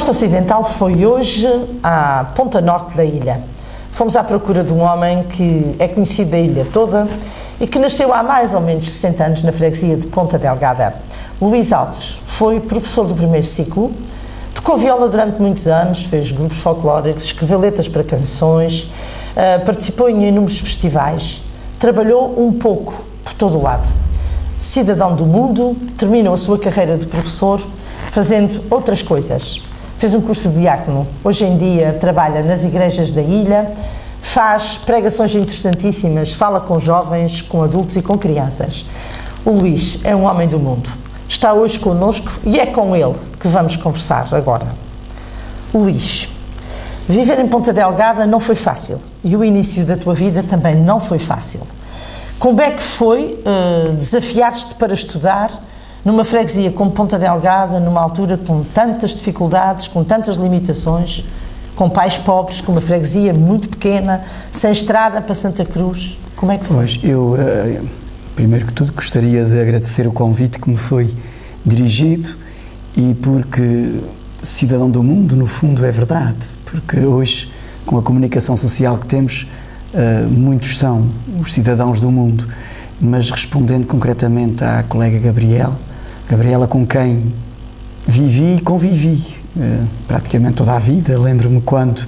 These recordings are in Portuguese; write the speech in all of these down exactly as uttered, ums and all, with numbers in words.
Costa Ocidental foi hoje à ponta norte da ilha. Fomos à procura de um homem que é conhecido da ilha toda e que nasceu há mais ou menos sessenta anos na freguesia de Ponta Delgada. Luís Alves foi professor do primeiro ciclo, tocou viola durante muitos anos, fez grupos folclóricos, escreveu letras para canções, participou em inúmeros festivais, trabalhou um pouco por todo o lado. Cidadão do mundo, terminou a sua carreira de professor fazendo outras coisas. Fez um curso de diácono, hoje em dia trabalha nas igrejas da ilha, faz pregações interessantíssimas, fala com jovens, com adultos e com crianças. O Luís é um homem do mundo. Está hoje connosco e é com ele que vamos conversar agora. Luís, viver em Ponta Delgada não foi fácil e o início da tua vida também não foi fácil. Como é que foi uh, desafiar-te para estudar numa freguesia como Ponta Delgada, numa altura com tantas dificuldades, com tantas limitações, com pais pobres, com uma freguesia muito pequena, sem estrada para Santa Cruz? Como é que foi? Pois, eu, uh, primeiro que tudo, gostaria de agradecer o convite que me foi dirigido e porque cidadão do mundo, no fundo, é verdade, porque hoje, com a comunicação social que temos, uh, muitos são os cidadãos do mundo, mas respondendo concretamente à colega Gabriela, Gabriela com quem vivi e convivi uh, praticamente toda a vida. Lembro-me quando uh,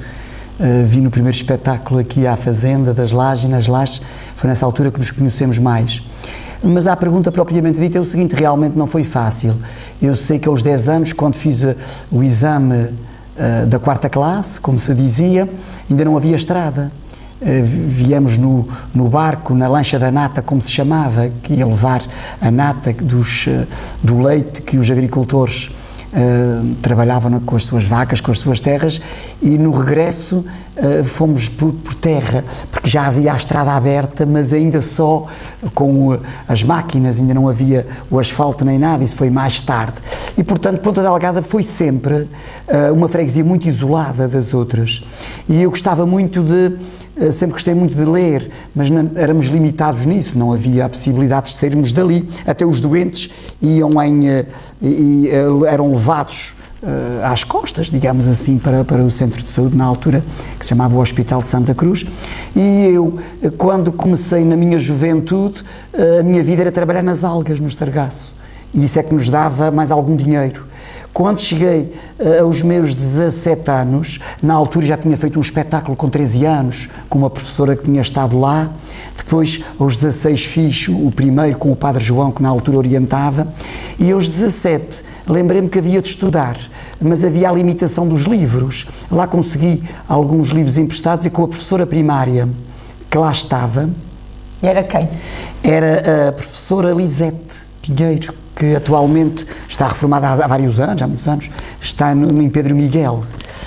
vi no primeiro espetáculo aqui à Fazenda das Lajes, nas Lajes, foi nessa altura que nos conhecemos mais. Mas a pergunta propriamente dita é o seguinte: realmente não foi fácil. Eu sei que aos dez anos, quando fiz uh, o exame uh, da quarta classe, como se dizia, ainda não havia estrada. Uh, viemos no, no barco, na lancha da nata, como se chamava, que ia levar a nata dos, uh, do leite que os agricultores uh, trabalhavam com as suas vacas, com as suas terras, e no regresso uh, fomos por, por terra, porque já havia a estrada aberta, mas ainda só com uh, as máquinas, ainda não havia o asfalto nem nada, isso foi mais tarde. E, portanto, Ponta Delgada foi sempre uh, uma freguesia muito isolada das outras. E eu gostava muito de sempre gostei muito de ler, mas não, éramos limitados nisso, não havia a possibilidade de sairmos dali, até os doentes iam em, e, e eram levados uh, às costas, digamos assim, para, para o centro de saúde, na altura, que se chamava o Hospital de Santa Cruz, e eu, quando comecei na minha juventude, a minha vida era trabalhar nas algas, no Estargaço, e isso é que nos dava mais algum dinheiro. Quando cheguei uh, aos meus dezassete anos, na altura já tinha feito um espetáculo com treze anos, com uma professora que tinha estado lá, depois aos dezasseis fiz o primeiro com o Padre João, que na altura orientava, e aos dezassete lembrei-me que havia de estudar, mas havia a limitação dos livros. Lá consegui alguns livros emprestados e com a professora primária que lá estava... E era quem? Era a professora Lisete Pinheiro, que atualmente está reformada há vários anos, há muitos anos, está no, em Pedro Miguel.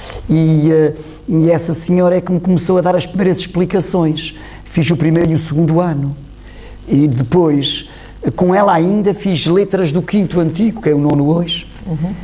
E, uh, e essa senhora é que me começou a dar as primeiras explicações. Fiz o primeiro e o segundo ano. E depois, com ela ainda, fiz letras do quinto antigo, que é o nono hoje. Uhum.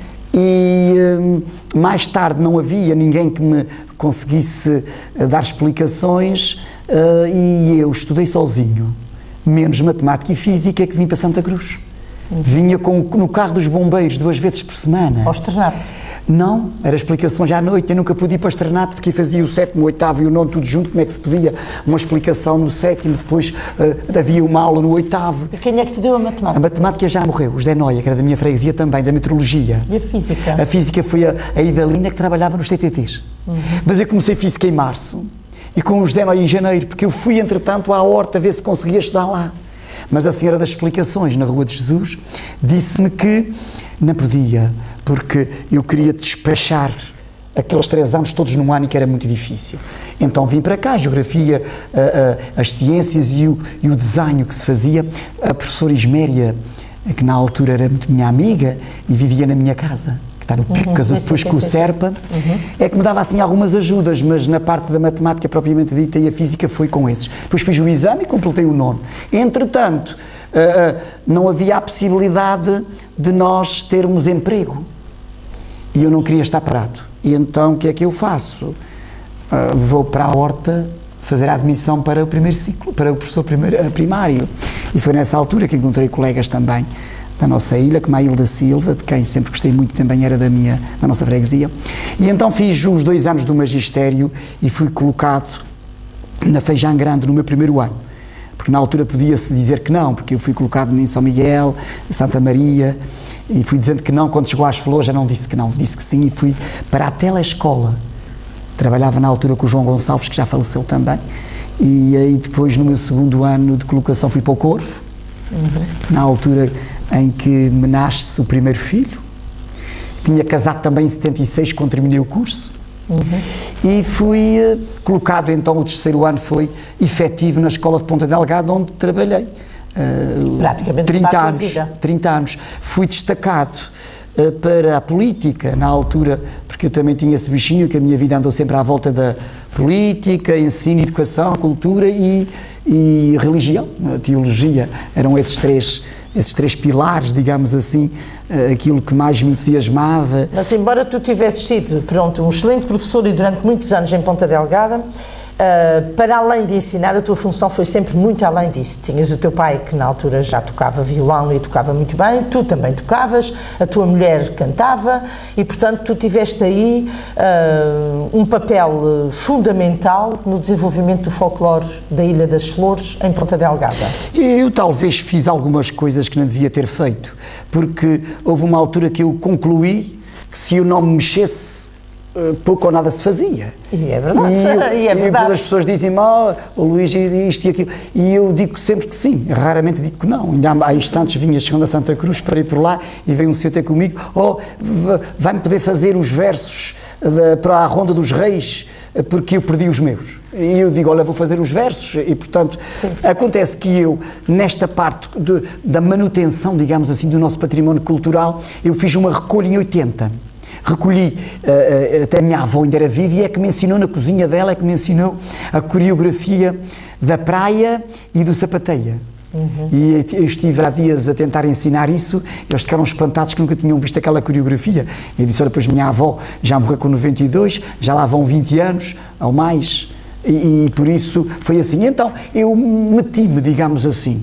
E uh, mais tarde não havia ninguém que me conseguisse uh, dar explicações uh, e eu estudei sozinho. Menos matemática e física, que vim para Santa Cruz. Uhum. Vinha com, no carro dos bombeiros duas vezes por semana. Ao externato? Não, era explicações à noite. Eu nunca podia ir para o externato porque fazia o sétimo, o oitavo e o nono tudo junto. Como é que se podia? Uma explicação no sétimo, depois uh, havia uma aula no oitavo. E quem é que te deu a matemática? A matemática já morreu, o José Noia, que era da minha freguesia também, da meteorologia. E a física? A física foi a, a Idalina, que trabalhava nos C T Ts. Uhum. Mas eu comecei física em março e com o José Noia em janeiro, porque eu fui entretanto à horta ver se conseguia estudar lá. Mas a senhora das explicações, na Rua de Jesus, disse-me que não podia, porque eu queria despachar aqueles três anos todos num ano e que era muito difícil. Então vim para cá, a geografia, a, a, as ciências e o, e o desenho que se fazia. A professora Isméria, que na altura era muito minha amiga e vivia na minha casa, que está no Pico, casou uhum, depois com o Serpa, uhum. É que me dava assim algumas ajudas, mas na parte da matemática propriamente dita e a física foi com esses. Depois fiz o exame e completei o nono. Entretanto, uh, uh, não havia a possibilidade de nós termos emprego e eu não queria estar parado. E então o que é que eu faço? Uh, vou para a horta fazer a admissão para o primeiro ciclo, para o professor primeiro, uh, primário. E foi nessa altura que encontrei colegas também da nossa ilha, como a Hilda Silva, de quem sempre gostei muito, também era da, minha, da nossa freguesia. E então fiz os dois anos do magistério e fui colocado na Feijão Grande no meu primeiro ano. Porque na altura podia-se dizer que não, porque eu fui colocado em São Miguel, Santa Maria, e fui dizendo que não. Quando chegou às Flores já não disse que não, disse que sim, e fui para a telescola. Trabalhava na altura com o João Gonçalves, que já faleceu também, e aí depois no meu segundo ano de colocação fui para o Corvo, uhum. na altura em que me nasce o primeiro filho. Tinha casado também em setenta e seis, quando terminei o curso. Uhum. E fui uh, colocado, então o terceiro ano foi efetivo na Escola de Ponta Delgada, onde trabalhei uh, praticamente trinta anos, trinta anos. Fui destacado uh, para a política na altura, porque eu também tinha esse bichinho, que a minha vida andou sempre à volta da política, ensino, educação, cultura e, e religião, teologia. Eram esses três esses três pilares, digamos assim, aquilo que mais me entusiasmava. Mas embora tu tivesses sido, pronto, um excelente professor e durante muitos anos em Ponta Delgada, Uh, para além de ensinar, a tua função foi sempre muito além disso. Tinhas o teu pai, que na altura já tocava violão e tocava muito bem, tu também tocavas, a tua mulher cantava e, portanto, tu tiveste aí uh, um papel fundamental no desenvolvimento do folclore da Ilha das Flores, em Ponta Delgada. Eu talvez fiz algumas coisas que não devia ter feito, porque houve uma altura que eu concluí que se eu não me mexesse, pouco ou nada se fazia. E é verdade. E, eu, e é verdade. E depois as pessoas dizem, oh, o Luís isto e aquilo. E eu digo sempre que sim, raramente digo que não. Ainda há instantes vinha chegando a Santa Cruz para ir por lá e veio um senhor ter comigo, oh, vai-me poder fazer os versos de, para a Ronda dos Reis, porque eu perdi os meus. E eu digo, olha, vou fazer os versos. E, portanto, sim, sim. Acontece que eu, nesta parte de, da manutenção, digamos assim, do nosso património cultural, eu fiz uma recolha em oitenta. Recolhi, uh, uh, até a minha avó ainda era viva e é que me ensinou na cozinha dela, é que me ensinou a coreografia da praia e do sapateia. Uhum. E eu estive há dias a tentar ensinar isso, eles ficaram espantados que nunca tinham visto aquela coreografia. Eu disse, olha, pois minha avó já morreu com noventa e dois, já lá vão vinte anos ou mais, e, e por isso foi assim. Então eu meti-me, digamos assim,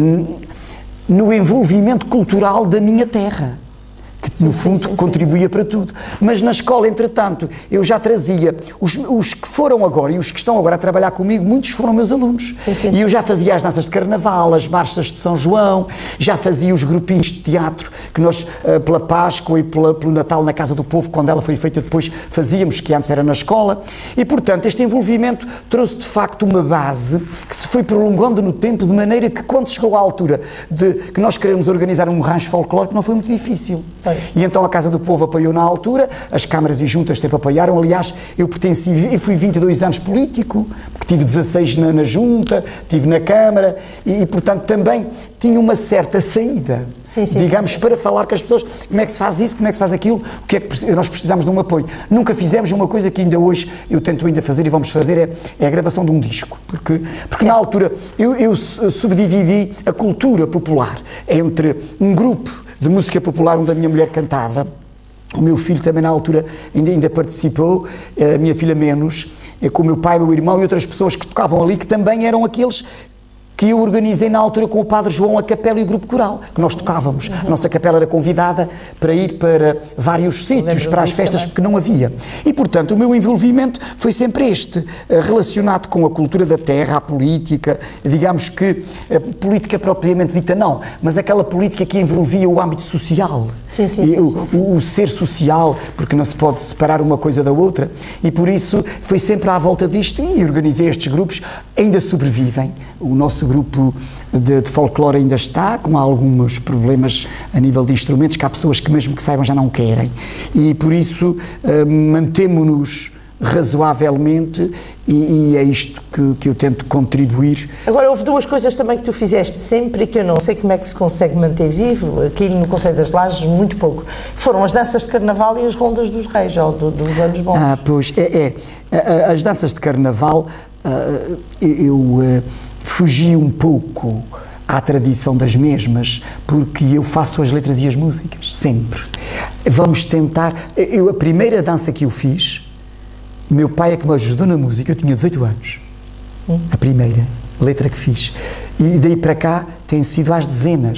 no envolvimento cultural da minha terra, que no fundo sim, sim, contribuía sim. para tudo. Mas na escola, entretanto, eu já trazia, os, os que foram agora e os que estão agora a trabalhar comigo, muitos foram meus alunos. Sim, sim, e eu já fazia as danças de carnaval, as marchas de São João, já fazia os grupinhos de teatro, que nós, uh, pela Páscoa e pela, pelo Natal na Casa do Povo, quando ela foi feita depois, fazíamos, que antes era na escola. E, portanto, este envolvimento trouxe, de facto, uma base que se foi prolongando no tempo, de maneira que, quando chegou à altura de que nós queremos organizar um rancho folclórico, não foi muito difícil. É. E então a Casa do Povo apoiou na altura, as câmaras e juntas sempre apoiaram. Aliás, eu pertenci, eu fui vinte e dois anos político, porque tive dezasseis na, na junta, tive na Câmara e, e, portanto, também tinha uma certa saída, sim, sim, digamos, sim, sim, para sim. falar com as pessoas, como é que se faz isso, como é que se faz aquilo, o que é que nós precisamos de um apoio. Nunca fizemos uma coisa que ainda hoje eu tento ainda fazer e vamos fazer, é, é a gravação de um disco, porque, porque é. na altura eu, eu subdividi a cultura popular entre um grupo de música popular onde a minha mulher cantava, o meu filho também na altura ainda, ainda participou, a minha filha menos, com o meu pai, o meu irmão e outras pessoas que tocavam ali, que também eram aqueles que eu organizei na altura com o Padre João, a capela e o grupo coral, que nós tocávamos. Uhum. A nossa capela era convidada para ir para vários sítios, para as festas, também. Porque não havia. E, portanto, o meu envolvimento foi sempre este, relacionado com a cultura da terra, a política, digamos que, a política propriamente dita não, mas aquela política que envolvia o âmbito social, sim, sim, e sim, o, sim, sim. O, o ser social, porque não se pode separar uma coisa da outra, e por isso foi sempre à volta disto, e organizei estes grupos, ainda sobrevivem. O nosso grupo de, de folclore ainda está, com alguns problemas a nível de instrumentos, que há pessoas que mesmo que saibam já não querem, e por isso uh, mantemo-nos razoavelmente e, e é isto que, que eu tento contribuir. Agora, houve duas coisas também que tu fizeste sempre e que eu não sei como é que se consegue manter vivo, aqui no Conselho das Lajes, muito pouco. Foram as danças de carnaval e as rondas dos reis, ou do, dos anos bons. Ah, pois, é, é. As danças de carnaval, uh, eu... Uh, fugi um pouco à tradição das mesmas, porque eu faço as letras e as músicas, sempre. Vamos tentar... Eu, a primeira dança que eu fiz, meu pai é que me ajudou na música, eu tinha dezoito anos. Hum. A primeira letra que fiz. E daí para cá tem sido às dezenas.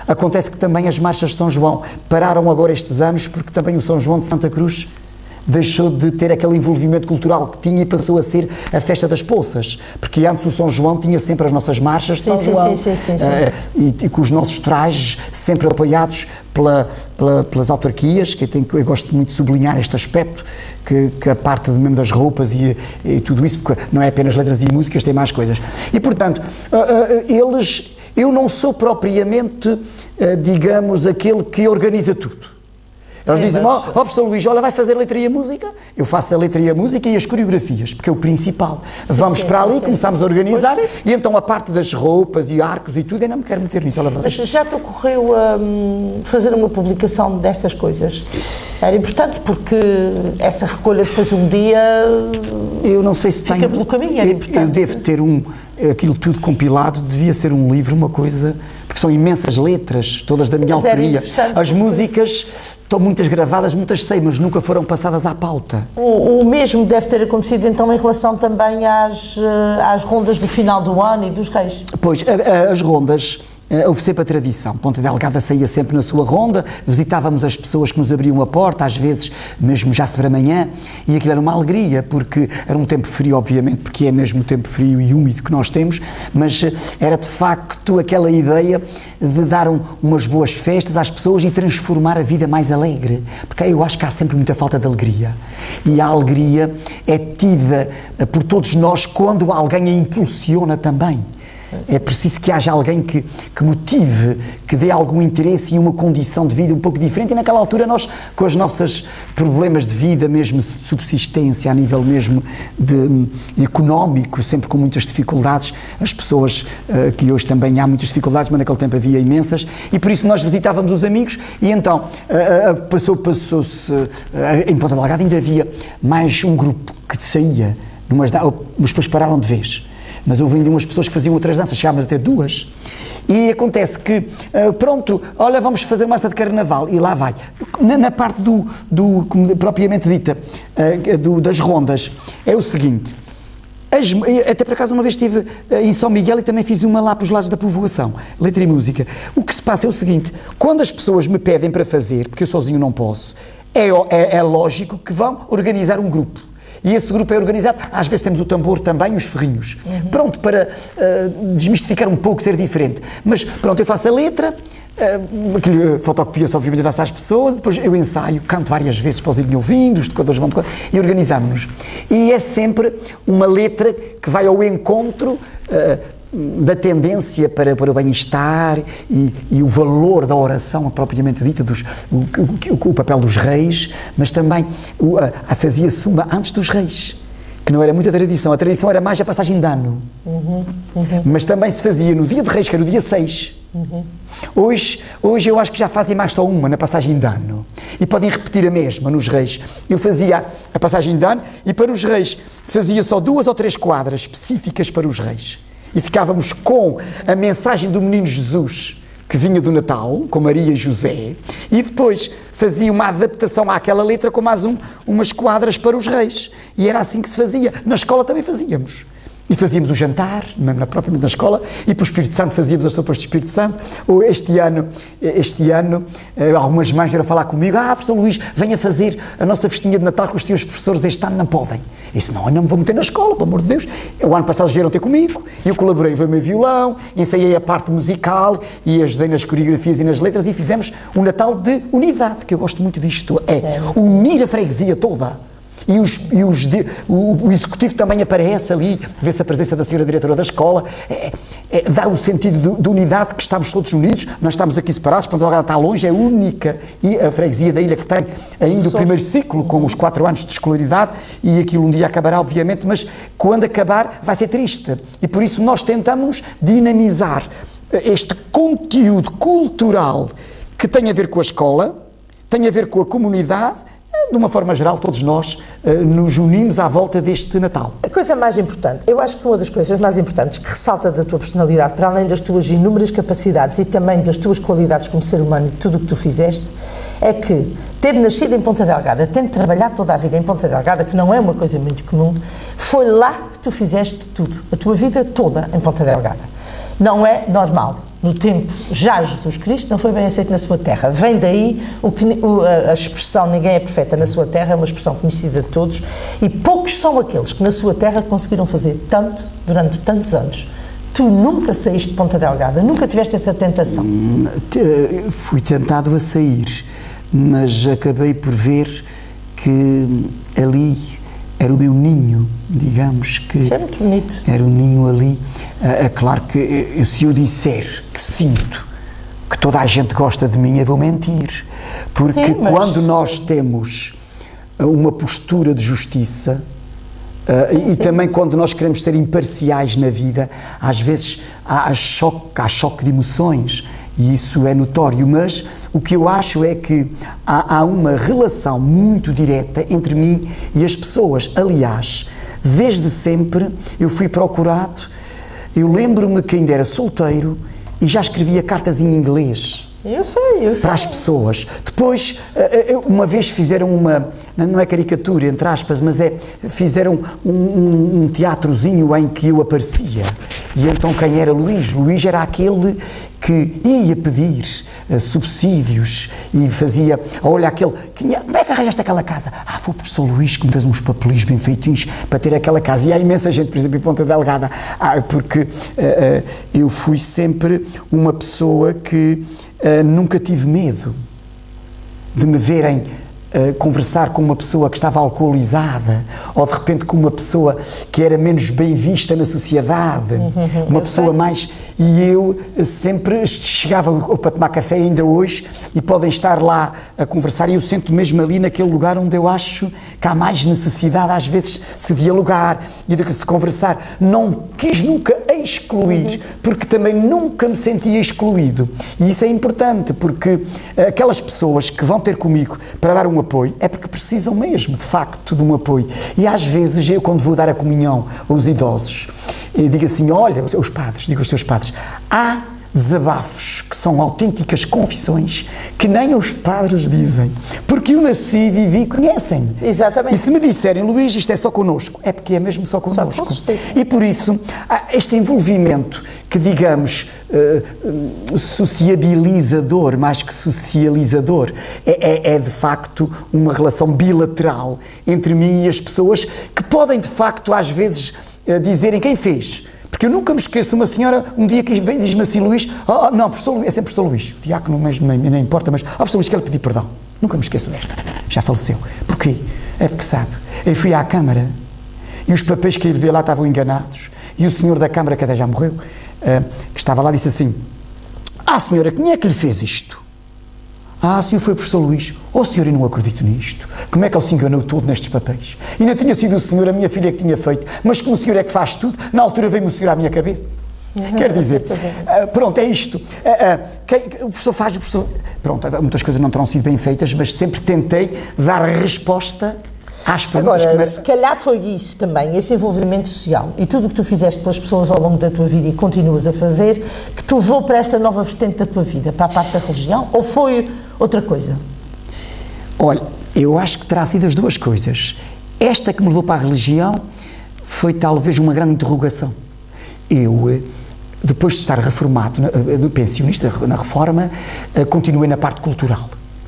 Acontece que também as marchas de São João pararam agora estes anos porque também o São João de Santa Cruz deixou de ter aquele envolvimento cultural que tinha e passou a ser a festa das poças, porque antes o São João tinha sempre as nossas marchas de São sim, João sim, sim, sim, sim. Uh, e, e com os nossos trajes sempre apoiados pela, pela, pelas autarquias, que eu, tenho, eu gosto muito de sublinhar este aspecto, que, que a parte de, mesmo das roupas e, e tudo isso, porque não é apenas letras e músicas, tem mais coisas. E portanto, uh, uh, eles, eu não sou propriamente, uh, digamos, aquele que organiza tudo. Eles Sim, dizem, ó, mas... oh, professor Luís, olha, vai fazer a letra e a música? Eu faço a letra e a música e as coreografias, porque é o principal. Sim, Vamos sim, para ali, sim, começamos sim. a organizar, e então a parte das roupas e arcos e tudo, eu não me quero meter nisso. Olha, mas já te ocorreu um, fazer uma publicação dessas coisas? Era importante, porque essa recolha depois um dia eu não sei se fica tenho, pelo caminho, era eu, importante. eu devo ter um, aquilo tudo compilado, devia ser um livro, uma coisa, porque são imensas letras, todas da minha mas autoria. As porque... músicas estão muitas gravadas, muitas sei, mas nunca foram passadas à pauta. O, o mesmo deve ter acontecido então em relação também às, às rondas do final do ano e dos reis. Pois, a, a, as rondas... Houve sempre a tradição. Ponta Delgada saía sempre na sua ronda, visitávamos as pessoas que nos abriam a porta, às vezes mesmo já sobre a manhã, e aquilo era uma alegria, porque era um tempo frio, obviamente, porque é mesmo o tempo frio e úmido que nós temos, mas era de facto aquela ideia de dar um, umas boas festas às pessoas e transformar a vida mais alegre, porque eu acho que há sempre muita falta de alegria, e a alegria é tida por todos nós quando alguém a impulsiona também. É preciso que haja alguém que, que motive, que dê algum interesse e uma condição de vida um pouco diferente, e naquela altura nós, com os nossos problemas de vida, mesmo de subsistência, a nível mesmo de, de económico, sempre com muitas dificuldades, as pessoas, uh, que hoje também há muitas dificuldades, mas naquele tempo havia imensas, e por isso nós visitávamos os amigos, e então uh, uh, passou, passou-se, uh, em Ponta Delgada ainda havia mais um grupo que saía, numas, mas depois pararam de vez. Mas houve ainda umas pessoas que faziam outras danças, chegámos até duas, e acontece que, pronto, olha, vamos fazer massa de carnaval, e lá vai. Na, na parte do, do, como propriamente dita, do, das rondas, é o seguinte, as, até por acaso uma vez estive em São Miguel e também fiz uma lá para os lados da povoação, letra e música. O que se passa é o seguinte, quando as pessoas me pedem para fazer, porque eu sozinho não posso, é, é, é lógico que vão organizar um grupo. E esse grupo é organizado, às vezes temos o tambor também, os ferrinhos. Uhum. Pronto, para uh, desmistificar um pouco, ser diferente. Mas pronto, eu faço a letra, uh, aquilo, fotocopia-se obviamente dá-se às pessoas, depois eu ensaio, canto várias vezes para os irem ouvindo, os tocadores vão tocando, e organizamos-nos. E é sempre uma letra que vai ao encontro uh, da tendência para, para o bem-estar e, e o valor da oração propriamente dita, dos, o, o, o papel dos reis, mas também o, a, a fazia-se uma antes dos reis, que não era muita tradição, a tradição era mais a passagem de ano, uhum, uhum. Mas também se fazia no dia de reis, que era o dia seis. Uhum. Hoje, hoje eu acho que já fazem mais só uma na passagem de ano e podem repetir a mesma nos reis. Eu fazia a passagem de ano e para os reis fazia só duas ou três quadras específicas para os reis. E ficávamos com a mensagem do menino Jesus, que vinha do Natal, com Maria e José, e depois fazia uma adaptação àquela letra com mais um, umas quadras para os reis. E era assim que se fazia. Na escola também fazíamos. E fazíamos o jantar, mesmo propriamente na escola, e para o Espírito Santo fazíamos as sopas do Espírito Santo. Ou este ano, este ano, algumas mães vieram falar comigo, ah, professor Luís, venha fazer a nossa festinha de Natal com os teus professores, este ano não podem. Eu disse, não, eu não me vou meter na escola, pelo amor de Deus. O ano passado vieram ter comigo, e eu colaborei, veio o meu violão, ensaiei a parte musical, e ajudei nas coreografias e nas letras, e fizemos um Natal de unidade, que eu gosto muito disto, é unir a freguesia toda. E, os, e os de, o, o executivo também aparece ali, vê-se a presença da senhora diretora da escola, é, é, dá o sentido de, de unidade, que estamos todos unidos, nós estamos aqui separados, Ponta Delgada está longe, é única, e a freguesia da ilha que tem ainda o primeiro ciclo, com os quatro anos de escolaridade, e aquilo um dia acabará, obviamente, mas quando acabar vai ser triste, e por isso nós tentamos dinamizar este conteúdo cultural que tem a ver com a escola, tem a ver com a comunidade. De uma forma geral, todos nós uh, nos unimos à volta deste Natal. A coisa mais importante, eu acho que uma das coisas mais importantes que ressalta da tua personalidade, para além das tuas inúmeras capacidades e também das tuas qualidades como ser humano e tudo o que tu fizeste, é que, ter nascido em Ponta Delgada, tendo trabalhado toda a vida em Ponta Delgada, que não é uma coisa muito comum, foi lá que tu fizeste tudo, a tua vida toda em Ponta Delgada. Não é normal. no tempo já Jesus Cristo, não foi bem aceito na sua terra. Vem daí o que, o, a, a expressão ninguém é profeta na sua terra, é uma expressão conhecida de todos, e poucos são aqueles que na sua terra conseguiram fazer tanto durante tantos anos. Tu nunca saíste de Ponta Delgada, nunca tiveste essa tentação? Fui tentado a sair, mas acabei por ver que ali era o meu ninho, digamos que... Isso é muito bonito. Era o ninho ali. É claro que se eu disser que sinto que toda a gente gosta de mim, eu vou mentir. Porque Sim, mas... quando nós temos uma postura de justiça, Uh, sim, e sim. também quando nós queremos ser imparciais na vida, às vezes há, há, choque, há choque de emoções, e isso é notório, mas o que eu acho é que há, há uma relação muito direta entre mim e as pessoas. Aliás, desde sempre eu fui procurado, eu lembro-me que ainda era solteiro e já escrevia cartas em inglês. Eu sei, eu sei. Para as pessoas. Depois, uma vez fizeram uma, não é caricatura, entre aspas, mas é, fizeram um, um, um teatrozinho em que eu aparecia. E então quem era Luís? Luís era aquele que ia pedir uh, subsídios e fazia, olha aquele, como é que arranjaste aquela casa? Ah, foi o professor Luís que me fez uns papelinhos bem feitinhos para ter aquela casa. E há imensa gente, por exemplo, em Ponta Delgada, ah, porque uh, uh, eu fui sempre uma pessoa que uh, nunca tive medo de me verem Uh, conversar com uma pessoa que estava alcoolizada, ou de repente com uma pessoa que era menos bem vista na sociedade, uhum, uma pessoa sei. mais... E eu sempre chegava para tomar café ainda hoje e podem estar lá a conversar e eu sento mesmo ali naquele lugar onde eu acho que há mais necessidade às vezes de se dialogar e de se conversar. Não quis nunca excluir, uhum. porque também nunca me sentia excluído. E isso é importante, porque aquelas pessoas que vão ter comigo para dar um apoio, é porque precisam mesmo, de facto, de um apoio. E às vezes, eu quando vou dar a comunhão aos idosos, eu digo assim, olha, os padres, digo aos seus padres, há desabafos que são autênticas confissões que nem os padres dizem, porque eu nasci, vivi e conhecem-me. Exatamente. E se me disserem, Luís, isto é só connosco, é porque é mesmo só connosco. Só com e por isso, este envolvimento que, digamos, uh, sociabilizador, mais que socializador, é, é, é de facto uma relação bilateral entre mim e as pessoas que podem de facto às vezes uh, dizerem quem fez. Porque eu nunca me esqueço, uma senhora um dia que vem e diz-me assim, Luís, oh, não, professor Luís, é sempre professor Luís, o diácono mesmo nem, nem importa, mas, oh, professor Luís, quero pedir perdão. Nunca me esqueço desta. Já faleceu. Porquê? É porque sabe, eu fui à Câmara e os papéis que eu levei lá estavam enganados e o senhor da Câmara, que até já morreu, uh, que estava lá, disse assim, ah, senhora, quem é que lhe fez isto? Ah, senhor, foi o professor Luís. Oh, senhor, eu não acredito nisto. Como é que ele se enganou todo nestes papéis? E não tinha sido o senhor, a minha filha que tinha feito, mas como o senhor é que faz tudo, na altura veio-me o senhor à minha cabeça. Uhum. Quer dizer, uh, pronto, é isto. Uh, uh, quem, o professor faz, o professor... Pronto, muitas coisas não terão sido bem feitas, mas sempre tentei dar resposta às perguntas. Agora, que me... se calhar foi isso também, esse envolvimento social e tudo o que tu fizeste pelas pessoas ao longo da tua vida e continuas a fazer, que te levou para esta nova vertente da tua vida, para a parte da religião, ou foi outra coisa? Olha, eu acho que terá sido as duas coisas. Esta que me levou para a religião foi talvez uma grande interrogação. Eu, depois de estar reformado, pensionista na reforma, continuei na parte cultural.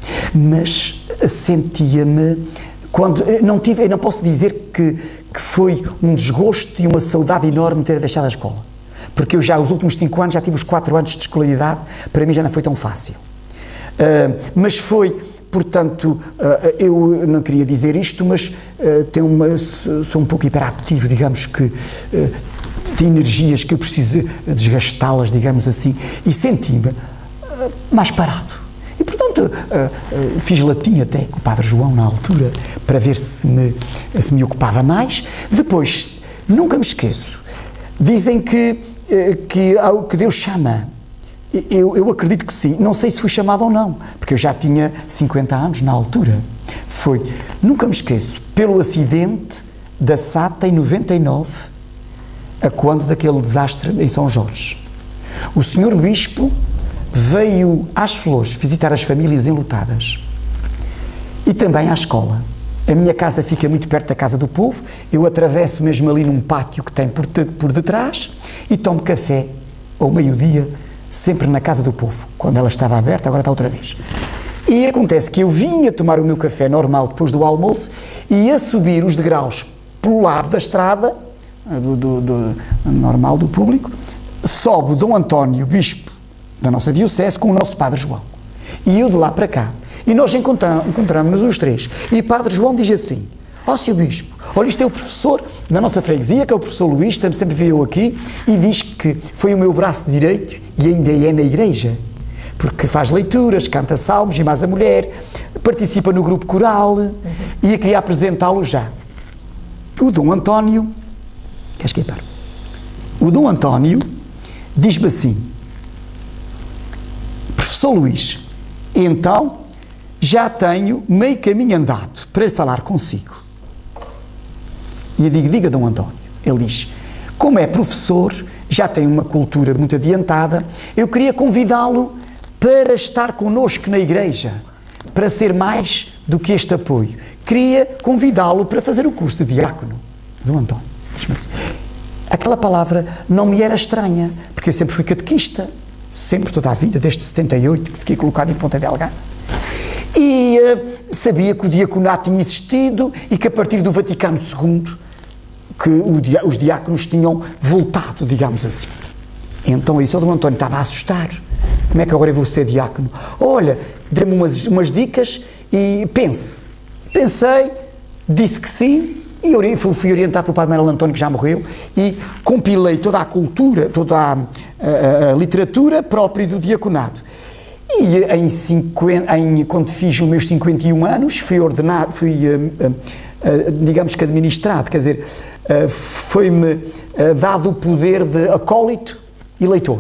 Mas sentia-me... Quando, não tive, eu não posso dizer que, que foi um desgosto e uma saudade enorme ter deixado a escola. Porque eu já, os últimos cinco anos, já tive os quatro anos de escolaridade, para mim já não foi tão fácil. Uh, mas foi, portanto, uh, eu não queria dizer isto, mas uh, tenho uma, sou um pouco hiperativo, digamos que... Uh, tem energias que eu preciso desgastá-las, digamos assim, e senti-me uh, mais parado. E, portanto, uh, uh, fiz latim até com o Padre João na altura, para ver se me, se me ocupava mais. Depois, nunca me esqueço, dizem que, uh, que, uh, que Deus chama. Eu, eu acredito que sim. Não sei se fui chamado ou não, porque eu já tinha cinquenta anos na altura. Foi, nunca me esqueço, pelo acidente da S A T em noventa e nove, a quando daquele desastre em São Jorge. O senhor Bispo veio às Flores visitar as famílias enlutadas e também à escola. A minha casa fica muito perto da Casa do Povo, eu atravesso mesmo ali num pátio que tem por, por detrás e tomo café ao meio-dia sempre na casa do povo. Quando ela estava aberta, agora está outra vez. E acontece que eu vinha tomar o meu café normal depois do almoço e ia subir os degraus pelo lado da estrada, do, do, do normal do público, sobe o Dom António, bispo da nossa diocese, com o nosso Padre João. E eu de lá para cá. E nós encontramos-nos os três. E o Padre João diz assim: ó, seu bispo, olha, isto é o professor da nossa freguesia, que é o professor Luís, que sempre veio aqui, e diz que foi o meu braço direito e ainda é na igreja, porque faz leituras, canta salmos, e mais a mulher, participa no grupo coral, uhum. E eu queria apresentá-lo já. O Dom António, queres que eu pare? O Dom António diz-me assim: professor Luís, então já tenho meio caminho andado para falar consigo. E eu digo: diga, Dom António. Ele diz: como é professor, já tem uma cultura muito adiantada, eu queria convidá-lo para estar connosco na igreja, para ser mais do que este apoio. Queria convidá-lo para fazer o curso de diácono. Dom António, diz-me assim. Aquela palavra não me era estranha, porque eu sempre fui catequista, sempre, toda a vida, desde setenta e oito, que fiquei colocado em Ponta Delgada. E uh, sabia que o diaconato tinha existido e que a partir do Vaticano segundo, que o dia, os diáconos tinham voltado, digamos assim. Então isso, o Dom António estava a assustar. Como é que agora eu vou ser diácono? Olha, dê-me umas, umas dicas e pense. Pensei, disse que sim, e fui orientado pelo Padre Manuel António, que já morreu, e compilei toda a cultura, toda a, a, a literatura própria do diaconato. E em cinquenta, em, quando fiz os meus cinquenta e um anos, fui ordenado, fui, uh, uh, uh, digamos que administrado, quer dizer, uh, foi-me uh, dado o poder de acólito e leitor.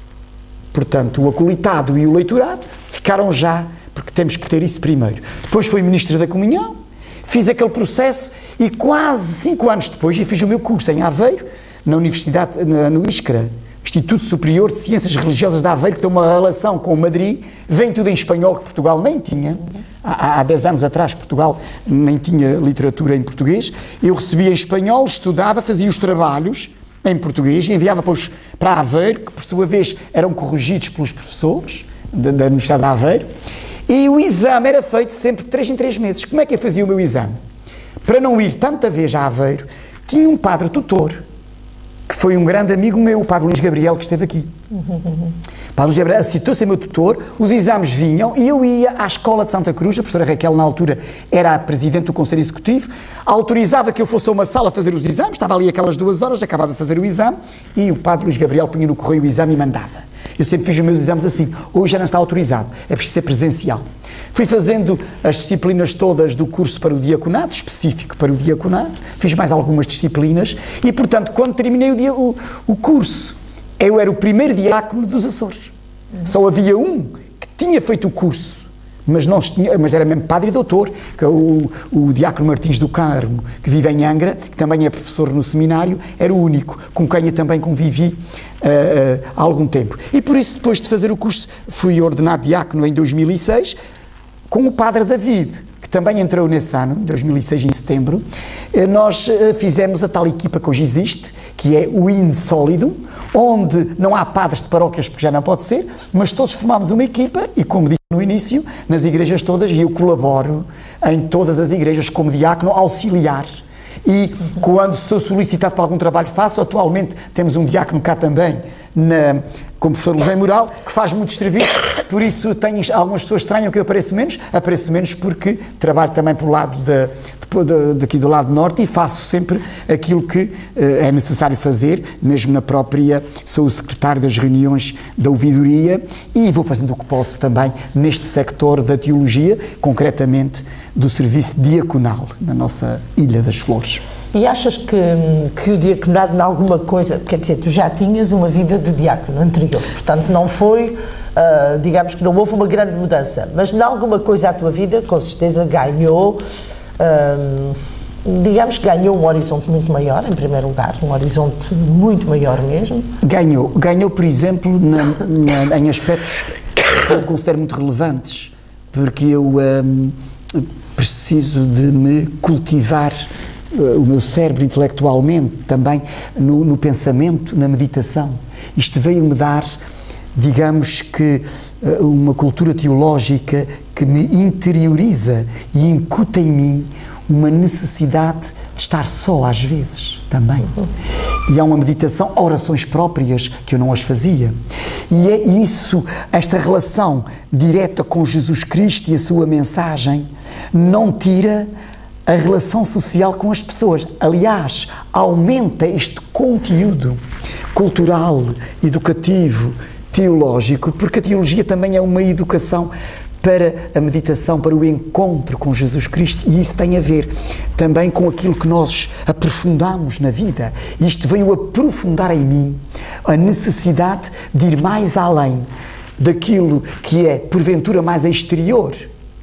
Portanto, o acolitado e o leitorado ficaram já, porque temos que ter isso primeiro. Depois fui ministro da Comunhão, fiz aquele processo e quase cinco anos depois, eu fiz o meu curso em Aveiro, na Universidade, na, no ISCRA, Instituto Superior de Ciências Religiosas de Aveiro, que tem uma relação com Madrid, vem tudo em espanhol, que Portugal nem tinha. Há, há dez anos atrás, Portugal nem tinha literatura em português. Eu recebia em espanhol, estudava, fazia os trabalhos em português, enviava para, os, para Aveiro, que por sua vez eram corrigidos pelos professores da, da Universidade de Aveiro, e o exame era feito sempre de três em três meses. Como é que eu fazia o meu exame? Para não ir tanta vez a Aveiro, tinha um padre tutor, que foi um grande amigo meu, o Padre Luís Gabriel, que esteve aqui. O Padre Luís Gabriel citou-se meu tutor, os exames vinham e eu ia à Escola de Santa Cruz, a professora Raquel, na altura, era a presidente do Conselho Executivo, autorizava que eu fosse a uma sala fazer os exames, estava ali aquelas duas horas, acabava de fazer o exame, e o Padre Luís Gabriel punha no correio o exame e mandava. Eu sempre fiz os meus exames assim. Hoje já não está autorizado, é preciso ser presencial. Fui fazendo as disciplinas todas do curso para o diaconato, específico para o diaconato, fiz mais algumas disciplinas e, portanto, quando terminei o, dia, o, o curso, eu era o primeiro diácono dos Açores. Uhum. Só havia um que tinha feito o curso, mas, não tinha, mas era mesmo padre e doutor, que é o, o diácono Martins do Carmo, que vive em Angra, que também é professor no seminário, era o único, com quem eu também convivi uh, uh, há algum tempo. E por isso, depois de fazer o curso, fui ordenado diácono em dois mil e seis, com o padre David, que também entrou nesse ano, em dois mil e seis, em setembro. Nós uh, fizemos a tal equipa que hoje existe, que é o Insólidum, onde não há padres de paróquias, porque já não pode ser, mas todos formámos uma equipa e, como disse no início, nas igrejas todas, e eu colaboro em todas as igrejas como diácono auxiliar. E quando sou solicitado para algum trabalho faço, atualmente temos um diácono cá também, na, como professor de Legem Moral, que faz muitos serviços, por isso tenho, algumas pessoas estranham que eu apareço menos, apareço menos porque trabalho também por lado de, de, daqui do lado norte e faço sempre aquilo que uh, é necessário fazer, mesmo na própria, sou o secretário das reuniões da ouvidoria e vou fazendo o que posso também neste sector da teologia, concretamente do serviço diaconal na nossa Ilha das Flores. E achas que, que o diaconado, em alguma coisa, quer dizer, tu já tinhas uma vida de diácono anterior, portanto não foi, uh, digamos que não houve uma grande mudança, mas em alguma coisa a tua vida, com certeza, ganhou, uh, digamos que ganhou um horizonte muito maior, em primeiro lugar, um horizonte muito maior mesmo. Ganhou, ganhou por exemplo, na, na, em aspectos que eu considero muito relevantes, porque eu um, preciso de me cultivar o meu cérebro intelectualmente, também no, no pensamento, na meditação. Isto veio-me dar digamos que, uma cultura teológica que me interioriza e incuta em mim uma necessidade de estar só às vezes também. E há uma meditação, orações próprias que eu não as fazia. E é isso, esta relação direta com Jesus Cristo e a sua mensagem não tira a relação social com as pessoas. Aliás, aumenta este conteúdo cultural, educativo, teológico, porque a teologia também é uma educação para a meditação, para o encontro com Jesus Cristo, e isso tem a ver também com aquilo que nós aprofundamos na vida. Isto veio aprofundar em mim a necessidade de ir mais além daquilo que é, porventura, mais exterior.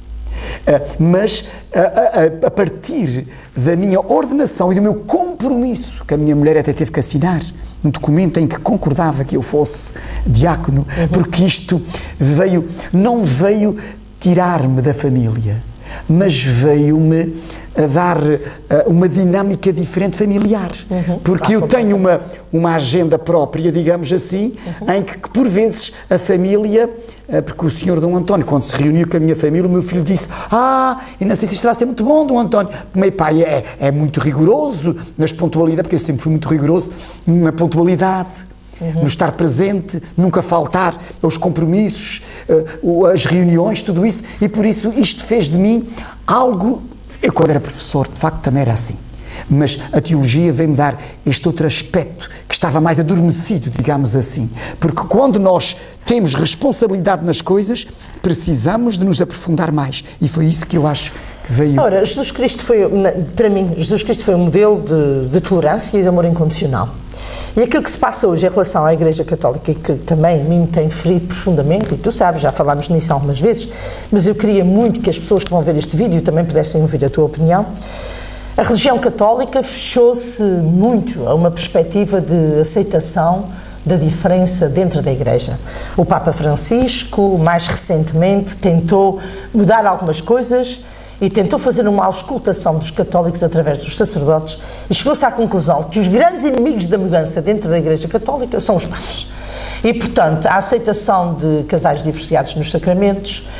Uh, mas uh, uh, a partir da minha ordenação e do meu compromisso, que a minha mulher até teve que assinar um documento em que concordava que eu fosse diácono, uhum. porque isto veio, não veio tirar-me da família, mas veio-me a dar uh, uma dinâmica diferente familiar, uhum. porque eu tenho uma, uma agenda própria, digamos assim, uhum. em que, que por vezes a família, uh, porque o senhor Dom António, quando se reuniu com a minha família, o meu filho disse: ah, e não sei se isto vai ser muito bom, Dom António, o meu pai é, é muito rigoroso nas pontualidades, porque eu sempre fui muito rigoroso na pontualidade, Uhum. no estar presente, nunca faltar aos compromissos, uh, as reuniões, tudo isso, e por isso isto fez de mim algo. Eu, quando era professor, de facto também era assim, mas a teologia veio-me dar este outro aspecto que estava mais adormecido, digamos assim, porque quando nós temos responsabilidade nas coisas, precisamos de nos aprofundar mais, e foi isso que eu acho que veio. Ora, Jesus Cristo foi, para mim, Jesus Cristo foi um modelo de, de tolerância e de amor incondicional. E aquilo que se passa hoje em relação à Igreja Católica, que também a mim me tem ferido profundamente, e tu sabes, já falámos nisso algumas vezes, mas eu queria muito que as pessoas que vão ver este vídeo também pudessem ouvir a tua opinião. A religião católica fechou-se muito a uma perspectiva de aceitação da diferença dentro da Igreja. O Papa Francisco, mais recentemente, tentou mudar algumas coisas e tentou fazer uma auscultação dos católicos através dos sacerdotes e chegou-se à conclusão que os grandes inimigos da mudança dentro da Igreja Católica são os padres. E, portanto, a aceitação de casais divorciados nos sacramentos,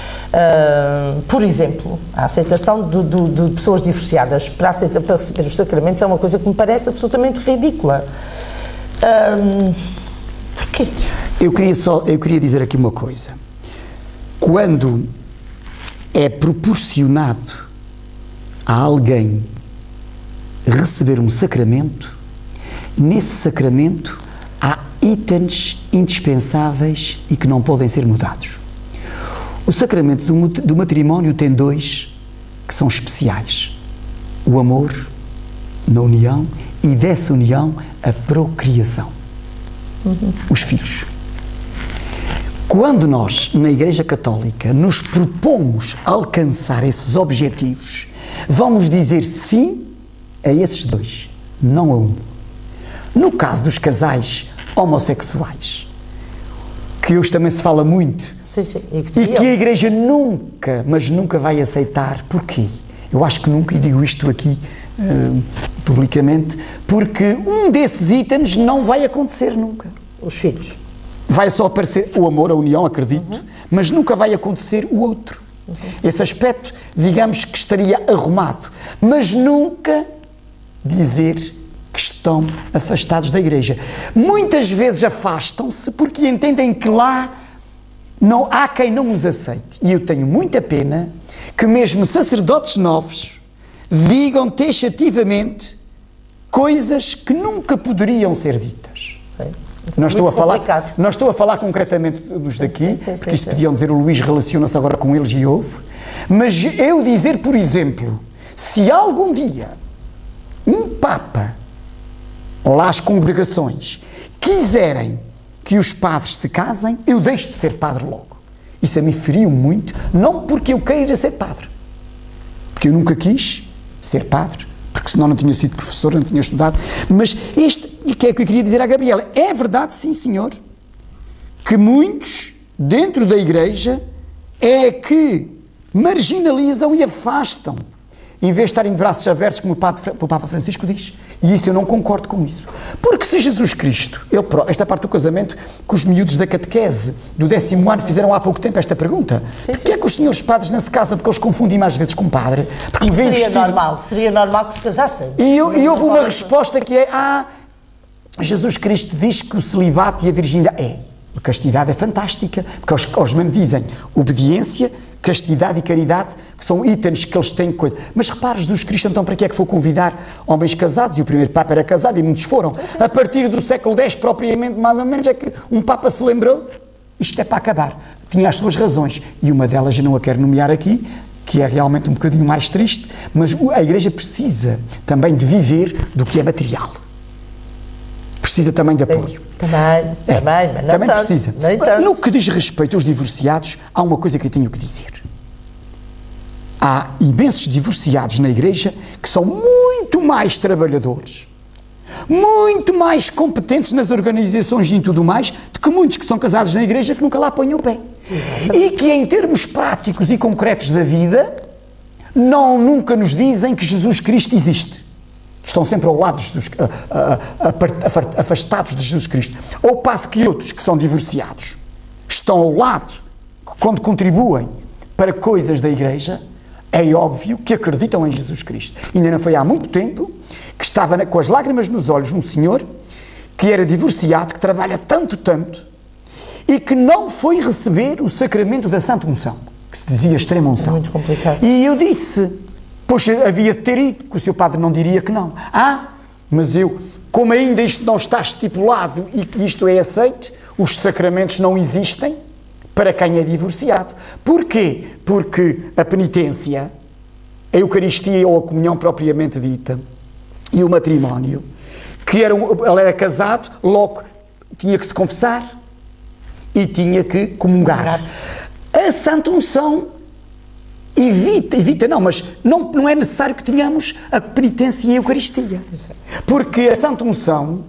uh, por exemplo, a aceitação de, de, de pessoas divorciadas para, aceitar, para receber os sacramentos é uma coisa que me parece absolutamente ridícula. Um, porquê? Eu queria, só, eu queria dizer aqui uma coisa. Quando é proporcionado a alguém receber um sacramento, nesse sacramento há itens indispensáveis e que não podem ser mudados. O sacramento do, do matrimónio tem dois que são especiais: o amor na união e dessa união a procriação, uhum. os filhos. Quando nós, na Igreja Católica, nos propomos alcançar esses objetivos, vamos dizer sim a esses dois, não a um. No caso dos casais homossexuais, que hoje também se fala muito, sim, sim. E, que e que a Igreja nunca, mas nunca vai aceitar. Porquê? Eu acho que nunca, e digo isto aqui uh, publicamente, porque um desses itens não vai acontecer nunca. Os filhos. Vai só aparecer o amor, a união, acredito, uhum. mas nunca vai acontecer o outro. Uhum. Esse aspecto, digamos que estaria arrumado, mas nunca dizer que estão afastados da Igreja. Muitas vezes afastam-se porque entendem que lá não há quem não os aceite. E eu tenho muita pena que mesmo sacerdotes novos digam taxativamente coisas que nunca poderiam ser ditas. Sim. Não estou, a falar, não estou a falar concretamente dos daqui, sim, sim, sim, porque isto sim. podiam dizer, o Luís relaciona-se agora com eles e ouve, mas eu dizer, por exemplo, se algum dia um Papa, ou lá as congregações, quiserem que os padres se casem, eu deixo de ser padre logo. Isso a mim feriu muito, não porque eu queira ser padre, porque eu nunca quis ser padre, porque senão não tinha sido professor, não tinha estudado, mas este, e que é que eu queria dizer à Gabriela, é verdade, sim senhor, que muitos dentro da Igreja é que marginalizam e afastam em vez de estarem de braços abertos, como o Papa Francisco diz. E isso eu não concordo com isso. Porque se Jesus Cristo, ele, esta parte do casamento, que os miúdos da catequese do décimo ano fizeram há pouco tempo esta pergunta. Porquê é que os senhores padres não se casam? Porque eles confundem mais vezes com padre. Porque seria vestido... normal, seria normal que se casassem. E, eu, e houve uma resposta que é, ah, Jesus Cristo diz que o celibato e a virgindade... É, a castidade é fantástica, porque eles, eles mesmo dizem obediência, castidade e caridade, que são itens que eles têm coisa. Mas repare, Jesus Cristo, então, para que é que foi convidar homens casados? E o primeiro Papa era casado e muitos foram. Sim, sim, sim. A partir do século dez, propriamente, mais ou menos, é que um Papa se lembrou, isto é para acabar. Tinha as suas razões. E uma delas, eu não a quero nomear aqui, que é realmente um bocadinho mais triste, mas a Igreja precisa também de viver do que é material. Precisa também de apoio. Sim, também, é, também, mas não também tanto, precisa. No que diz respeito aos divorciados, há uma coisa que eu tenho que dizer. Há imensos divorciados na Igreja que são muito mais trabalhadores, muito mais competentes nas organizações e em tudo mais, do que muitos que são casados na Igreja que nunca lá põem o pé. Exatamente. E que em termos práticos e concretos da vida, não nunca nos dizem que Jesus Cristo existe. Estão sempre ao lado de Jesus, afastados de Jesus Cristo. Ao passo que outros que são divorciados estão ao lado, quando contribuem para coisas da Igreja, é óbvio que acreditam em Jesus Cristo. Ainda não foi há muito tempo que estava com as lágrimas nos olhos um senhor que era divorciado, que trabalha tanto, tanto, e que não foi receber o sacramento da Santa Unção, que se dizia extrema unção. Muito complicado. E eu disse... Pois havia de ter ido, porque o seu padre não diria que não. Ah, mas eu, como ainda isto não está estipulado e que isto é aceito, os sacramentos não existem para quem é divorciado. Porquê? Porque a penitência, a Eucaristia ou a comunhão propriamente dita e o matrimónio, que era um, ele era casado, logo tinha que se confessar e tinha que comungar. A Santa Unção Evita, evita não, mas não, não é necessário que tenhamos a penitência e a Eucaristia. Porque a Santa Unção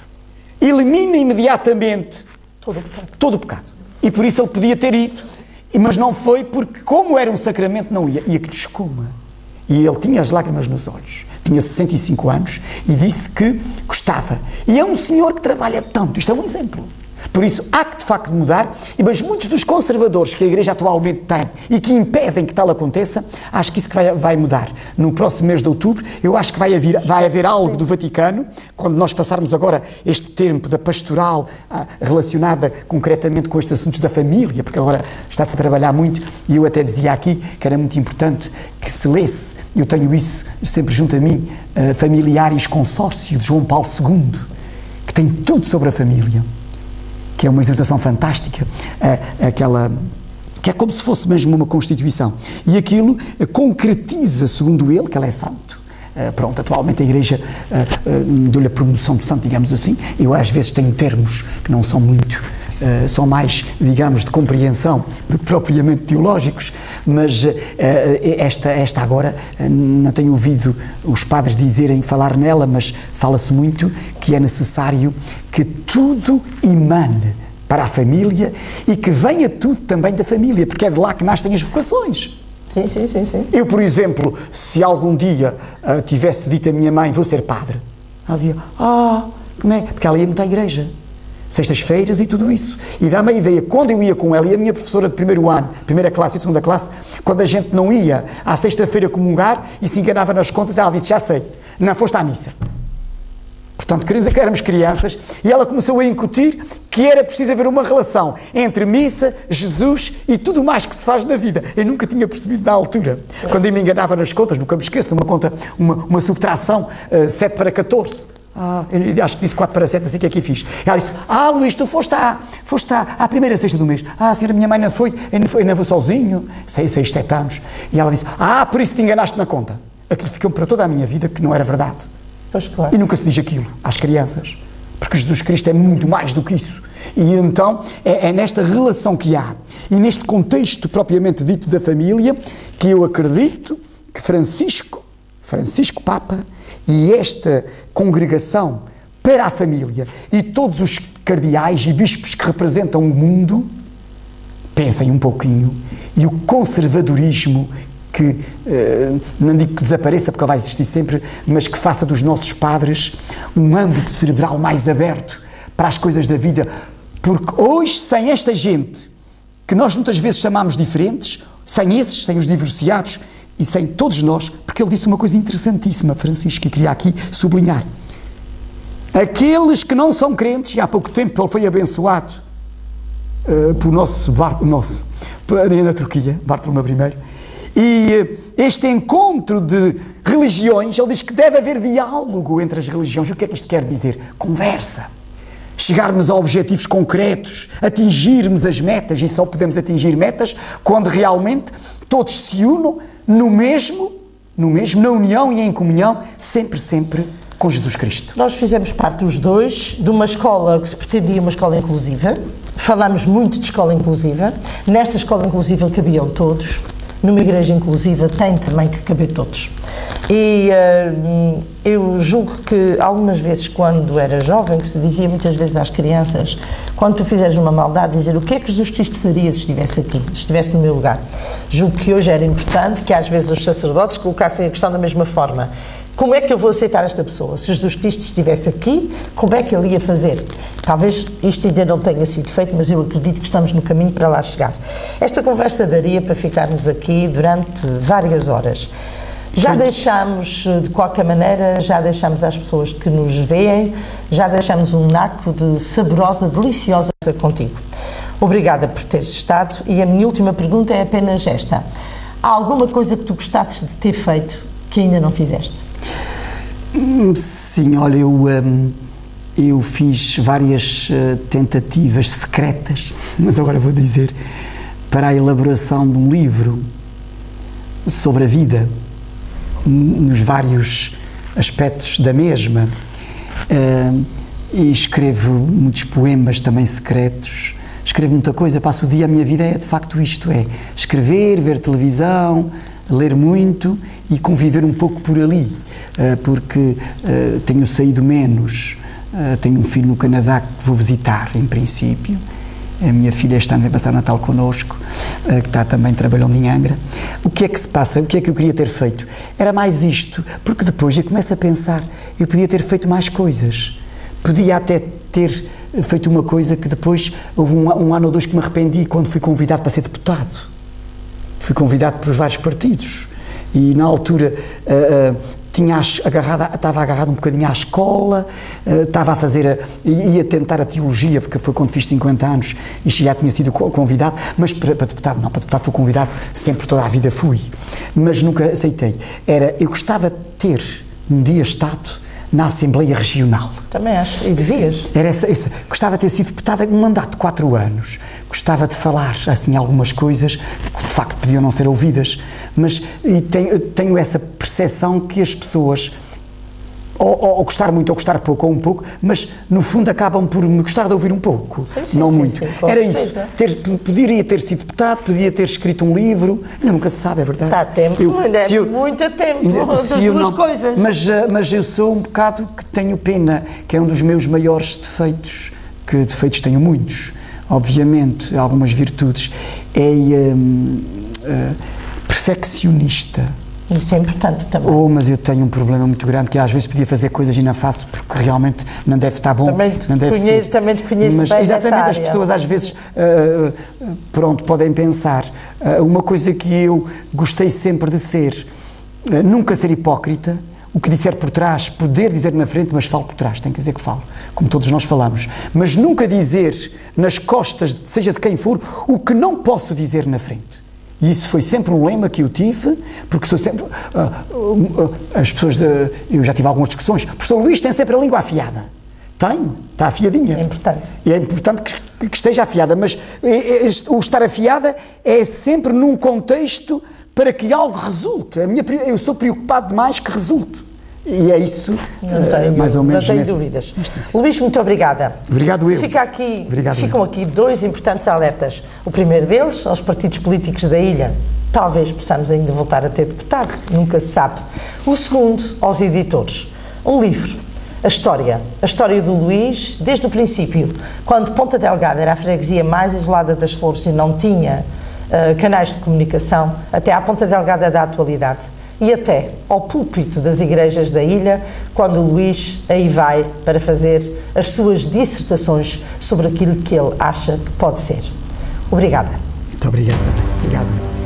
elimina imediatamente todo o pecado. Todo o pecado. E por isso ele podia ter ido. Mas não foi porque, como era um sacramento, não ia. Ia que descuma. E ele tinha as lágrimas nos olhos. Tinha sessenta e cinco anos e disse que gostava. E é um senhor que trabalha tanto. Isto é um exemplo. Por isso, há que de facto mudar, mas muitos dos conservadores que a Igreja atualmente tem e que impedem que tal aconteça, acho que isso que vai, vai mudar. No próximo mês de outubro, eu acho que vai haver, vai haver algo do Vaticano, quando nós passarmos agora este tempo da pastoral ah, relacionada concretamente com estes assuntos da família, porque agora está-se a trabalhar muito, e eu até dizia aqui que era muito importante que se lesse, eu tenho isso sempre junto a mim, uh, Familiaris Consórcio de João Paulo segundo, que tem tudo sobre a família. Que é uma exortação fantástica, aquela, que é como se fosse mesmo uma Constituição. E aquilo concretiza, segundo ele, que ele é santo. Pronto, atualmente a Igreja deu-lhe a promoção de santo, digamos assim. Eu às vezes tenho termos que não são muito, são mais, digamos, de compreensão do que propriamente teológicos, mas esta, esta agora, não tenho ouvido os padres dizerem, falar nela, mas fala-se muito que é necessário que tudo emane para a família e que venha tudo também da família, porque é de lá que nascem as vocações. Sim, sim, sim, sim. Eu, por exemplo, se algum dia uh, tivesse dito a minha mãe, vou ser padre, ela dizia, ah, como é? Porque ela ia muito à igreja, sextas-feiras e tudo isso. E dá-me a ideia, quando eu ia com ela, e a minha professora de primeiro ano, primeira classe e segunda classe, quando a gente não ia à sexta-feira comungar e se enganava nas contas, ela disse, já sei, não foste à missa. Portanto, queremos que éramos crianças, e ela começou a incutir que era preciso haver uma relação entre missa, Jesus e tudo mais que se faz na vida. Eu nunca tinha percebido na altura. Quando eu me enganava nas contas, nunca me esqueço, uma conta, uma, uma subtração, uh, sete para catorze. Ah, eu acho que disse quatro para sete, não sei o que é que eu fiz. Ela disse, ah, Luís, tu foste à, foste à, à primeira sexta do mês. Ah, senhora, minha mãe não foi, eu não, foi, eu não vou sozinho. Seis, seis, sete anos. E ela disse, ah, por isso te enganaste na conta. Aquilo ficou para toda a minha vida que não era verdade. Pois, claro. E nunca se diz aquilo às crianças, porque Jesus Cristo é muito mais do que isso. E então é, é nesta relação que há, e neste contexto propriamente dito da família, que eu acredito que Francisco, Francisco Papa, e esta congregação para a família, e todos os cardeais e bispos que representam o mundo, pensem um pouquinho, e o conservadorismo que, uh, não digo que desapareça porque ele vai existir sempre, mas que faça dos nossos padres um âmbito cerebral mais aberto para as coisas da vida, porque hoje, sem esta gente, que nós muitas vezes chamamos diferentes, sem esses, sem os divorciados e sem todos nós, porque ele disse uma coisa interessantíssima, Francisco, e queria aqui sublinhar. Aqueles que não são crentes, e há pouco tempo ele foi abençoado uh, por nosso, Bart, nosso na Turquia, Bartolomeu I, e uh, este encontro de religiões, ele diz que deve haver diálogo entre as religiões. O que é que isto quer dizer? Conversa. Chegarmos a objetivos concretos, atingirmos as metas, e só podemos atingir metas quando realmente todos se unam no mesmo, no mesmo, na união e em comunhão, sempre, sempre com Jesus Cristo. Nós fizemos parte os dois de uma escola que se pretendia uma escola inclusiva, falamos muito de escola inclusiva, nesta escola inclusiva cabiam todos, numa igreja inclusiva tem também que caber todos. E uh, eu julgo que algumas vezes, quando era jovem, que se dizia muitas vezes às crianças, quando tu fizeres uma maldade, dizer o que é que Jesus Cristo faria se estivesse aqui, se estivesse no meu lugar. Julgo que hoje era importante que às vezes os sacerdotes colocassem a questão da mesma forma. Como é que eu vou aceitar esta pessoa? Se Jesus Cristo estivesse aqui, como é que ele ia fazer? Talvez isto ainda não tenha sido feito, mas eu acredito que estamos no caminho para lá chegar. Esta conversa daria para ficarmos aqui durante várias horas. Já deixamos, de qualquer maneira, já deixamos às pessoas que nos veem, já deixamos um naco de saborosa, deliciosa contigo. Obrigada por teres estado e a minha última pergunta é apenas esta. Há alguma coisa que tu gostasses de ter feito que ainda não fizeste? Sim, olha, eu, um, eu fiz várias uh, tentativas secretas, mas agora vou dizer, para a elaboração de um livro sobre a vida, nos vários aspectos da mesma, uh, e escrevo muitos poemas também secretos, escrevo muita coisa, passo o dia, a minha vida é de facto isto, é escrever, ver televisão, ler muito e conviver um pouco por ali, uh, porque uh, tenho saído menos, uh, tenho um filho no Canadá que vou visitar em princípio. A minha filha este ano vai passar o Natal connosco, uh, que está também trabalhando em Angra. O que é que se passa? O que é que eu queria ter feito? Era mais isto, porque depois eu começo a pensar, eu podia ter feito mais coisas. Podia até ter feito uma coisa que depois, houve um, um ano ou dois que me arrependi quando fui convidado para ser deputado. Fui convidado por vários partidos e na altura uh, uh, tinha agarrado, estava agarrado um bocadinho à escola, uh, estava a fazer, a, ia tentar a teologia, porque foi quando fiz cinquenta anos e já tinha sido convidado, mas para, para deputado não, para deputado fui convidado, sempre toda a vida fui, mas nunca aceitei. Era, eu gostava de ter um dia estado na Assembleia Regional. Também acho, e devias. Era essa, essa. Gostava de ter sido deputada em um mandato de quatro anos. Gostava de falar, assim, algumas coisas que de facto podiam não ser ouvidas, mas e tenho, tenho essa percepção que as pessoas, ou, ou, ou gostar muito ou gostar pouco, ou um pouco, mas no fundo acabam por me gostar de ouvir um pouco, sim, sim, não sim, muito. Sim, era isso, ter, poderia ter sido deputado, podia ter escrito um livro, nunca se sabe, é verdade. Está a tempo, eu, é eu, muito a tempo das duas não, coisas. Mas, mas eu sou um bocado que tenho pena, que é um dos meus maiores defeitos, que defeitos tenho muitos, obviamente, algumas virtudes, é um, uh, perfeccionista. Isso é importante também. Oh, mas eu tenho um problema muito grande, que às vezes podia fazer coisas e não faço porque realmente não deve estar bom. Também te, não deve conheço, ser. Também te conheço mas, bem exatamente, nessa as área. pessoas às vezes, uh, pronto, podem pensar. Uh, uma coisa que eu gostei sempre de ser, uh, nunca ser hipócrita, o que disser por trás, poder dizer na frente, mas falo por trás, tem que dizer que falo, como todos nós falamos. Mas nunca dizer nas costas, seja de quem for, o que não posso dizer na frente. E isso foi sempre um lema que eu tive, porque sou sempre... Uh, uh, uh, as pessoas... Uh, eu já tive algumas discussões. O professor Luís tem sempre a língua afiada. Tenho, está afiadinha. É importante. E é importante que, que esteja afiada, mas este, o estar afiada é sempre num contexto para que algo resulte. A minha, eu sou preocupado demais que resulte. E é isso, não tenho, uh, mais ou menos. Não tenho nessa, dúvidas. Nesta. Luís, muito obrigada. Obrigado eu. Fica aqui, Obrigado ficam eu. aqui dois importantes alertas. O primeiro deles, aos partidos políticos da ilha. Talvez possamos ainda voltar a ter deputado, nunca se sabe. O segundo, aos editores. Um livro, a história. A história do Luís, desde o princípio. Quando Ponta Delgada era a freguesia mais isolada das Flores e não tinha uh, canais de comunicação, até à ponta delgada da atualidade e até ao púlpito das igrejas da ilha, quando o Luís aí vai para fazer as suas dissertações sobre aquilo que ele acha que pode ser. Obrigada. Muito obrigado também. Obrigado.